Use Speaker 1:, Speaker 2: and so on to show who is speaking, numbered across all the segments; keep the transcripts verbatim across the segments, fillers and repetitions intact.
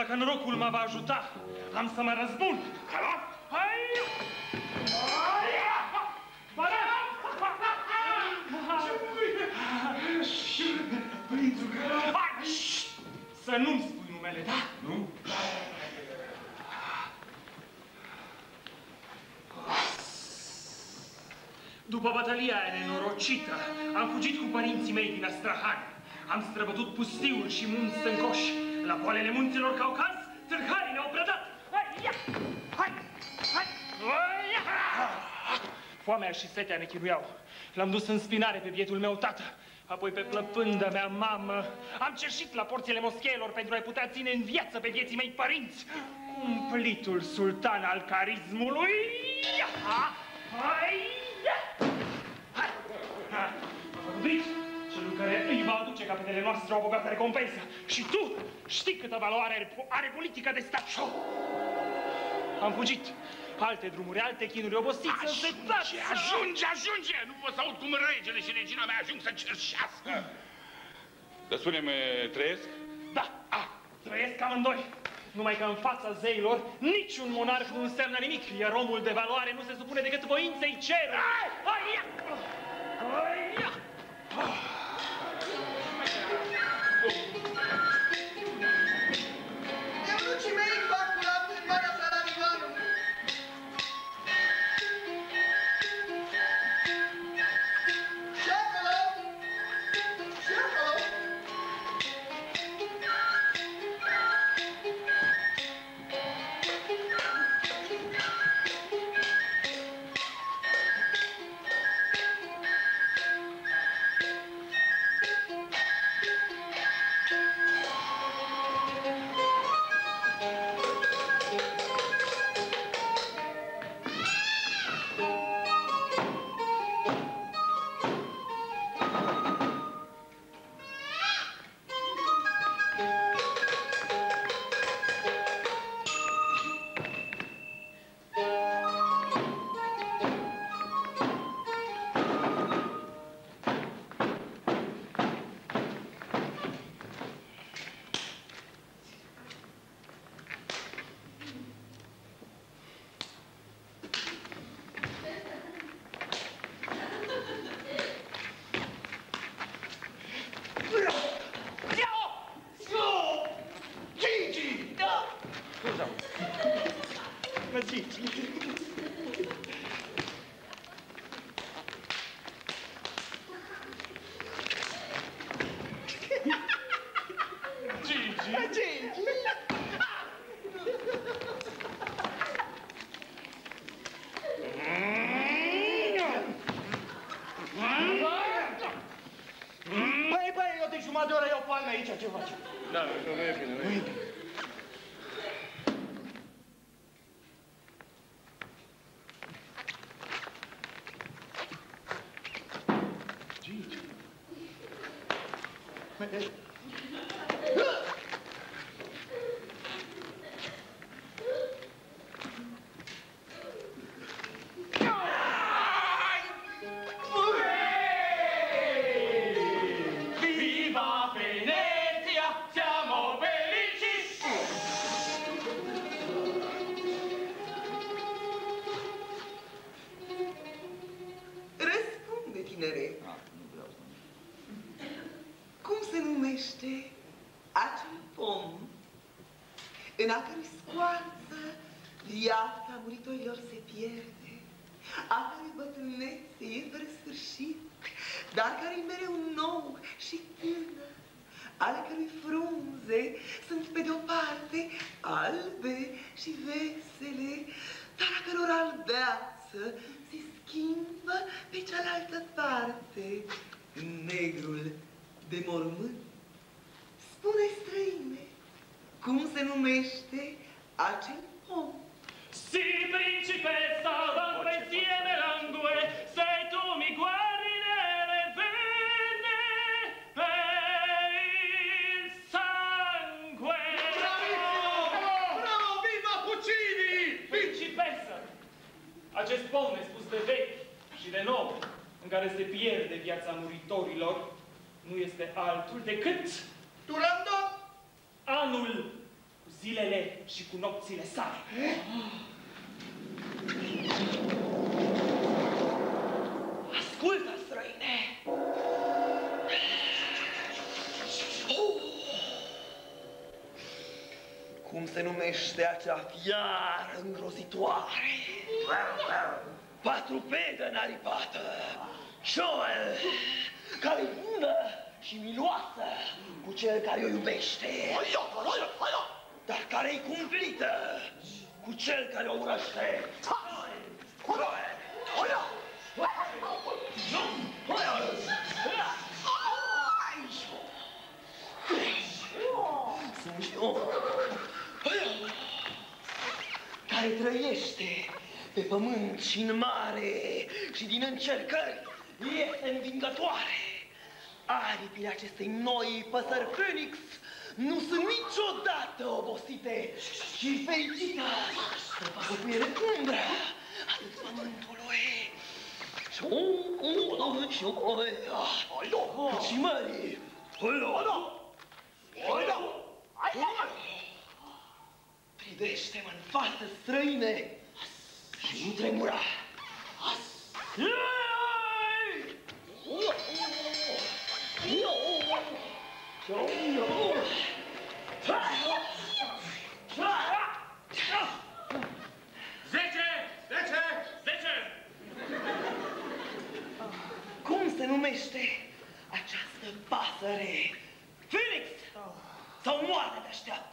Speaker 1: dacă norocul mă va ajuta, am să mă răzbun. Hai! Să nu-mi spui numele, da?
Speaker 2: Nu?
Speaker 1: După bătălia aia nenorocită, am fugit cu părinții mei din Astrahan. Am străbătut pustiuri și munți stâncoși. La poalele munților Caucaz, târharii ne-au prădat. Hai, ia! Hai! Hai! Ia! Foamea și setea ne chinuiau. L-am dus în spinare pe bietul meu tată, apoi pe plăpânda mea mamă. Am cerșit la porțile moscheilor pentru a-i putea ține în viață pe vieții mei părinți. Cumplitul sultan al carismului. Hai! Hai! Hai! Celul care îi va aduce capetele noastre o bogată recompensă. Și tu știi câtă valoare are, are politica de stat. Am fugit. Alte drumuri, alte chinuri, obosiți, însetați.
Speaker 2: Ajunge, ajunge! Nu pot să aud cum regele și regina mea ajung să cerșească. Dar spune-mi, trăiesc?
Speaker 1: Da, ah, trăiesc amândoi. Numai că în fața zeilor niciun monarh nu înseamnă nimic, iar omul de valoare nu se supune decât voinței cerului. Hai, ia! Hai, ia!
Speaker 3: Eunucii mei fac curat în marea Saravioanului. Și acolo, și acolo.
Speaker 2: Da, nu e bine, nu e bine.
Speaker 3: Gigi. În a cărui scoarță viața muritorilor se pierde, a cărui bătrânețe e fără sfârșit, dar care-i mereu nou și tânăr, ale cărui frunze sunt pe de-o parte albe și vesele, dar a căror albeață se schimbă pe cealaltă parte în negrul de mormânt. Spune, străine, cum se numește acel pom?
Speaker 1: Si, principessa, vanno insieme l'angue, sei tu mi guardi nelle vene e il sangue.
Speaker 2: Bravissimo! Bravo, viva Puccini!
Speaker 1: Principessa, acest pom nespus de vechi și de nou, în care se pierde viața muritorilor, nu este altul decât
Speaker 2: Turandot!
Speaker 1: anul cu zilele și cu nopțile sale. Ascultă, străine!
Speaker 3: Cum se numește acea fiară îngrozitoare? Patrupedă naripată, Joel, care e bună și miloasă cu cel care o iubește, dar care e cumplită cu cel care o urăște. Sunt eu, care trăiește pe pământ și în mare și din încercări este învingătoare. Aripile acestei noi păsări Phoenix nu sunt niciodată obosite și fericită să facă cu ele umbră atât pământului cât și mării. Privește-mă în față, străine, și nu tremura.
Speaker 1: Zece! Zece! Zece!
Speaker 3: Cum se numește această pasăre? Phoenix! Sau moartea te așteaptă?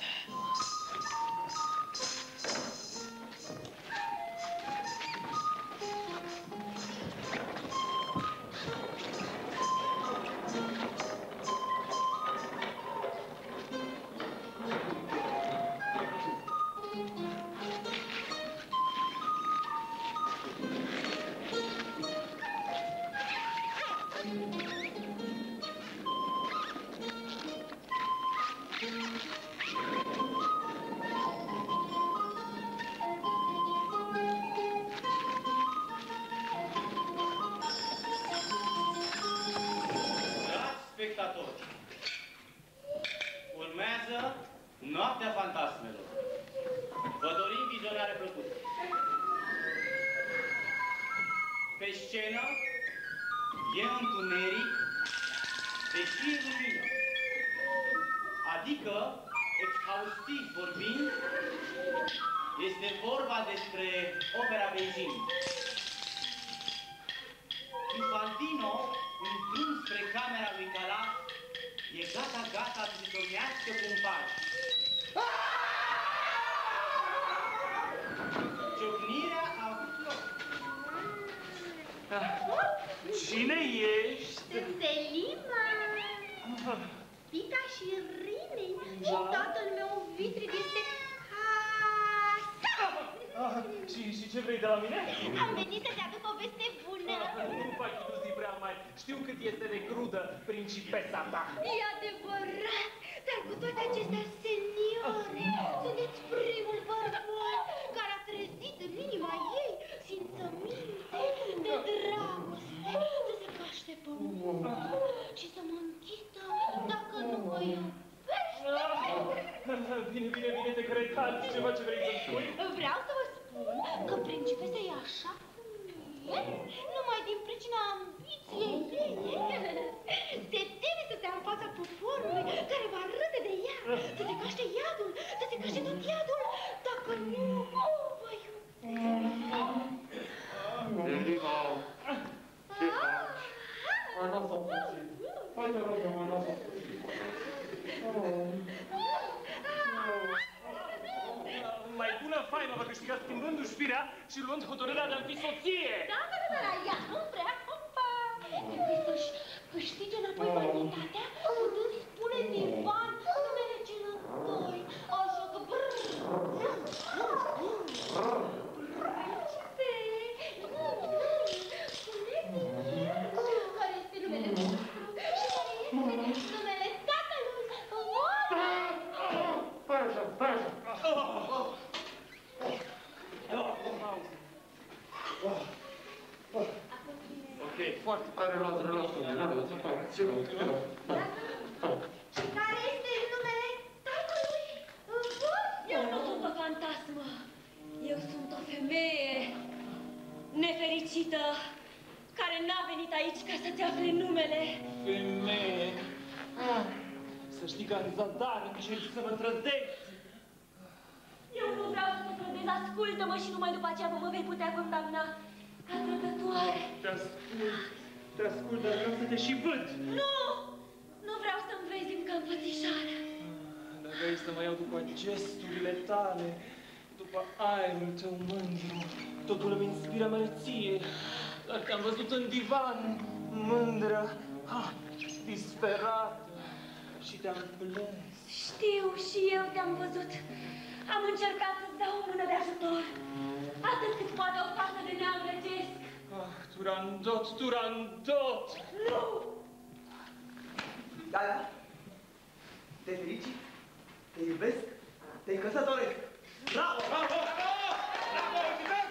Speaker 4: Urmează Noaptea Fantasmelor. Vă dorim vizionare plăcută. Pe scenă e întuneric, deși e lumină. Adică, exhaustiv vorbind, este vorba despre opera Beijing. Infantino, în drum spre camera lui Calas, e gata-gata să se domnească cu un paj. Ciocnirea a avut loc.
Speaker 1: Cine ești?
Speaker 5: Sunt Selima, fiica și Rinei, și tatăl meu Vitrid este Hasan.
Speaker 1: Ah, și, și ce vrei de la mine?
Speaker 5: Am venit să-ți aduc o veste bună.
Speaker 1: Nu faci iluzii prea mari. Știu cât este de crudă principesa ta.
Speaker 5: E adevărat, dar cu toate acestea, seniore, sunteți primul bărbat care a trezit în inima ei simțăminte de dragoste să se caște pământul și să mă închită dacă nu mă iubește.
Speaker 1: Bine, bine, bine, te cred. Altceva ce vrei să-mi spui?
Speaker 5: Vreau să vă spun că principesa e așa cum e, numai din pricina ambiției ei. Se teme să stea în fața poporului care va râde de ea, să se caște iadul, să se caște tot iadul, dacă nu vă
Speaker 1: Mai bună faimă vă câștiga schimbându-și firea și luând hotărârea de a-mi fi soție.
Speaker 5: Da, da, da, da, ea nu vrea, opa! Trebuie să-și câștige înapoi vanitatea, putând spune în divan numele celor doi. Așa că brrr, brrr, brrr, principe, spuneți-mi, care este numele vostru și care este numele tatălui vostru?
Speaker 1: Ok, foarte.
Speaker 5: Și care este numele tatălui vostru? femeie nefericită care n-a venit aici ca să-ți afle numele.
Speaker 1: Femeie. Ah, să știi că în zadar încerci să mă trădești.
Speaker 5: Eu nu vreau să te trădez, ascultă-mă și numai după aceea mă vei putea condamna ca trădătoare.
Speaker 1: Te ascult, te ascult, dar vreau să te și văd.
Speaker 5: Nu! Nu vreau să-mi vezi încă înfățișarea.
Speaker 1: Dacă ai să mă iau după gesturile tale, după aerul tău mândru, totul îmi inspiră măreție. Dar te-am văzut în divan, mândră, ah, disperată, și te-am plâns.
Speaker 5: Știu, și eu te-am văzut. Am încercat să-ți dau o mână de ajutor. Atât cât poate o fată de neam răgesc.
Speaker 1: Ah, Turandot, Turandot!
Speaker 5: Nu!
Speaker 3: Da, da. Te felicit, te iubesc, te căsătoresc.
Speaker 1: Bravo, bravo, bravo! Bravo, uitați!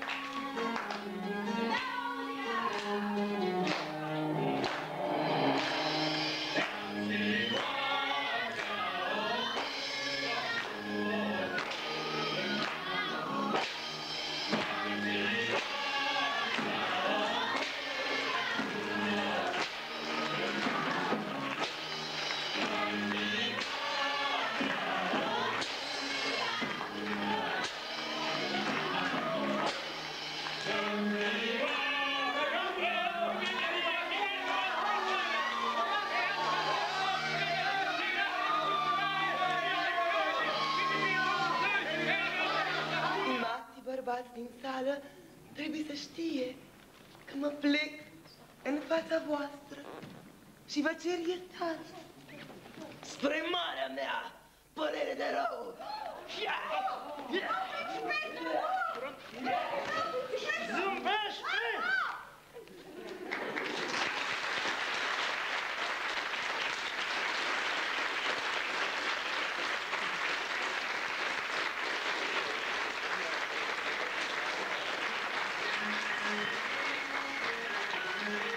Speaker 3: Bărbați din sală trebuie să știe că mă plec în fața voastră și vă cer iertare spre marea mea părere de rău.
Speaker 1: Zâmbește!
Speaker 3: Thank you.